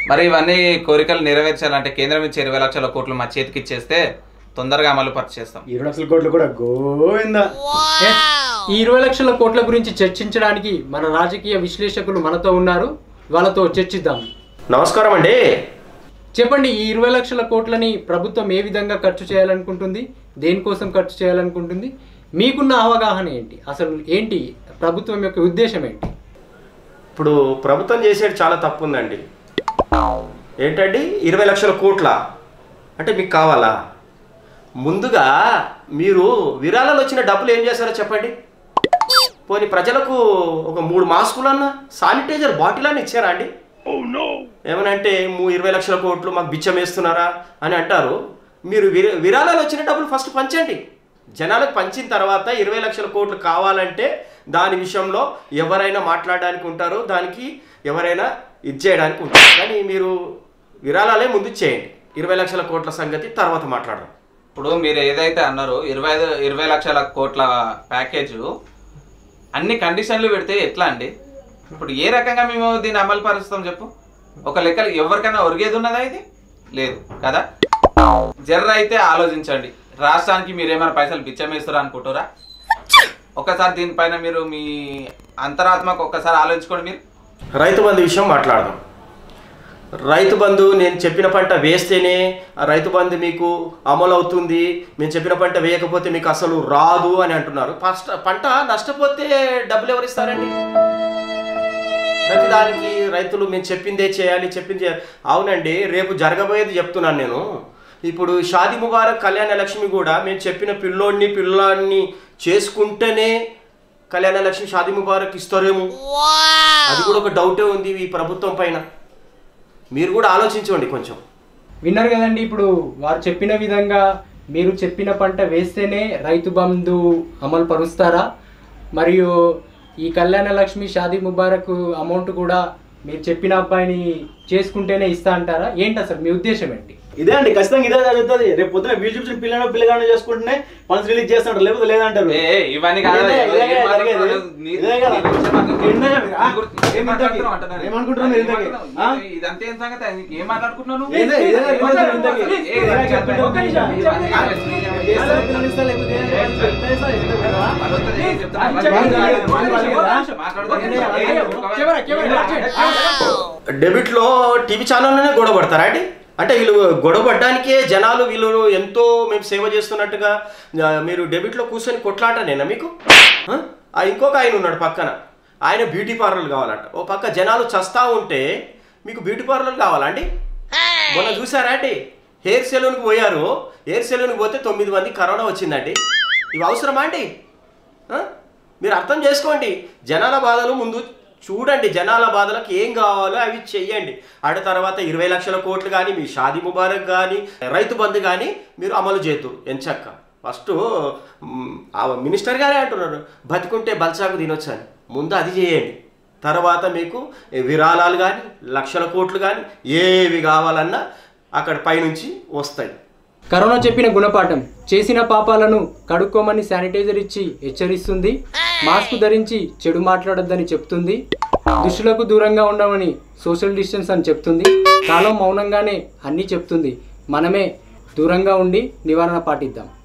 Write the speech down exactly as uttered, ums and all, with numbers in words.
మరి ఇవన్నీ కోరికలు నెరవేర్చాలంటే కేంద్రం ఇచ్చే ఇరవై లక్షల కోట్లు మా చేతికి ఇచ్చేస్తే తొందరగా అమలు పరిచేస్తాం. ఇరవై లక్షల కోట్లు కూడా గోవిందా. ఈ ఇరవై లక్షల కోట్ల గురించి చర్చించడానికి మన రాజకీయ విశ్లేషకులు మనతో ఉన్నారు. వాళ్ళతో చర్చిద్దాం. నమస్కారం అండి. చెప్పండి, ఈ ఇరవై లక్షల కోట్లని ప్రభుత్వం ఏ విధంగా ఖర్చు చేయాలనుకుంటుంది, దేనికోసం ఖర్చు చేయాలనుకుంటుంది, మీకున్న అవగాహన ఏంటి, అసలు ఏంటి ప్రభుత్వం యొక్క ఉద్దేశం ఏంటి? ఇప్పుడు ప్రభుత్వం చేసేది చాలా తప్పు ఉందండి. ఏంటండి ఇరవై లక్షల కోట్ల అంటే మీకు కావాలా? ముందుగా మీరు విరాళాలు వచ్చిన డబ్బులు ఏం చేస్తారో చెప్పండి. పోనీ ప్రజలకు ఒక మూడు మాస్కులన్నా శానిటైజర్ బాటిల్ అని ఇచ్చారా అండి? ఏమనంటే మూ ఇరవై లక్షల కోట్లు మాకు బిచ్చం వేస్తున్నారా అని అంటారు. మీరు విరాళాలు వచ్చిన డబ్బులు ఫస్ట్ పంచండి. జనాలకు పంచిన తర్వాత ఇరవై లక్షల కోట్లు కావాలంటే దాని విషయంలో ఎవరైనా మాట్లాడడానికి ఉంటారు, దానికి ఎవరైనా ఇచ్చేయడానికి ఉంటారు. కానీ మీరు విరాళాలే ముందు చేయండి, ఇరవై లక్షల కోట్ల సంగతి తర్వాత మాట్లాడడం. ఇప్పుడు మీరు ఏదైతే అన్నారో ఇరవై ఐదు ఇరవై లక్షల కోట్ల ప్యాకేజు అన్ని కండిషన్లు పెడితే ఎట్లా అండి? ఇప్పుడు ఏ రకంగా మేము దీన్ని అమలు పరుస్తాం చెప్పు? ఒక లెక్కలు ఎవరికైనా ఒరిగేది ఉన్నదా? ఇది లేదు కదా. జర్ర అయితే ఆలోచించండి. రాష్ట్రానికి మీరు ఏమైనా పైసలు బిచ్చమేస్తారా అనుకుంటారా? ఒక్కసారి దీనిపైన మీరు మీ అంతరాత్మకు ఒక్కసారి ఆలోచించుకోండి. మీరు రైతు బంధు విషయం మాట్లాడదాం. రైతు బంధు నేను చెప్పిన పంట వేస్తేనే రైతు బంధు మీకు అమలు అవుతుంది, మేము చెప్పిన పంట వేయకపోతే మీకు అసలు రాదు అని అంటున్నారు. ఫస్ట్ పంట నష్టపోతే డబ్బులు ఎవరు ఇస్తారండి? ప్రతిదానికి రైతులు మేము చెప్పిందే చేయాలి చెప్పింది చేయాలి. అవునండి, రేపు జరగబోయేది చెప్తున్నాను నేను. ఇప్పుడు షాదీ ముబారక్ కళ్యాణ లక్ష్మి కూడా మేము చెప్పిన పిల్లోడిని పిల్లాడిని చేసుకుంటేనే కళ్యాణ లక్ష్మి షాదీ ముబారక్ ఇస్తారేమో, అది కూడా ఒక డౌటే ఉంది ఈ ప్రభుత్వం పైన. మీరు కూడా ఆలోచించండి కొంచెం. విన్నారు కదండి, ఇప్పుడు వారు చెప్పిన విధంగా మీరు చెప్పిన పంట వేస్తేనే రైతు బంధు అమలు పరుస్తారా? మరియు ఈ కళ్యాణ లక్ష్మి షాదీ ముబారక్ అమౌంట్ కూడా మీరు చెప్పిన అబ్బాయిని చేసుకుంటేనే ఇస్తా అంటారా? ఏంటి అసలు మీ ఉద్దేశం ఏంటి? ఇదే అండి, ఖచ్చితంగా ఇదే జరుగుతుంది. రేపు పొద్దున వీళ్ళు చూపించిన పిల్లలు పిల్లగానే చేసుకుంటేనే ఫండ్స్ రిలీజ్ చేస్తాడు, లేకపోతే లేదంటారు. ఇవన్నీ ఏం మాట్లాడుకుంటున్నాను? డెబిట్ లో టీవీ ఛానల్లోనే గొడవ పడతారా అండి? అంటే వీళ్ళు గొడవ పడ్డానికే జనాలు వీళ్ళు ఎంతో మేము సేవ చేస్తున్నట్టుగా మీరు డెబిట్లో కూర్చొని కొట్లాటనేనా మీకు? ఇంకొక ఆయన ఉన్నాడు పక్కన, ఆయన బ్యూటీ పార్లర్ కావాలంట. ఓ పక్క జనాలు చస్తా ఉంటే మీకు బ్యూటీ పార్లర్ కావాలా అండి? మొన్న చూసారా అండి, హెయిర్ సెలూన్కి పోయారు. హెయిర్ సెలూన్కి పోతే తొమ్మిది మంది కరోనా వచ్చిందండి. ఇవి అవసరమా అండి? మీరు అర్థం చేసుకోండి. జనాల బాధలు ముందు చూడండి, జనాల బాధలకు ఏం కావాలో అవి చెయ్యండి. ఆడ తర్వాత ఇరవై లక్షల కోట్లు కానీ మీ షాదీ ముబారక్ కానీ రైతు బంధు కానీ మీరు అమలు చేతురు ఎంచక్క. ఫస్ట్ మినిస్టర్ గారే అంటున్నారు బతికుంటే బల్సాకు తినొచ్చు అని. ముందు అది చేయండి, తర్వాత మీకు విరాళాలు కానీ లక్షల కోట్లు కానీ ఏవి కావాలన్నా అక్కడ పైనుంచి వస్తాయి. కరోనా చెప్పిన గుణపాఠం, చేసిన పాపాలను కడుక్కోమని శానిటైజర్ ఇచ్చి హెచ్చరిస్తుంది. మాస్క్ ధరించి చెడు మాట్లాడొద్దని చెప్తుంది. దుష్టులకు దూరంగా ఉండమని సోషల్ డిస్టెన్స్ అని చెప్తుంది. కాలం మౌనంగానే అన్నీ చెప్తుంది. మనమే దూరంగా ఉండి నివారణ పాటిద్దాం.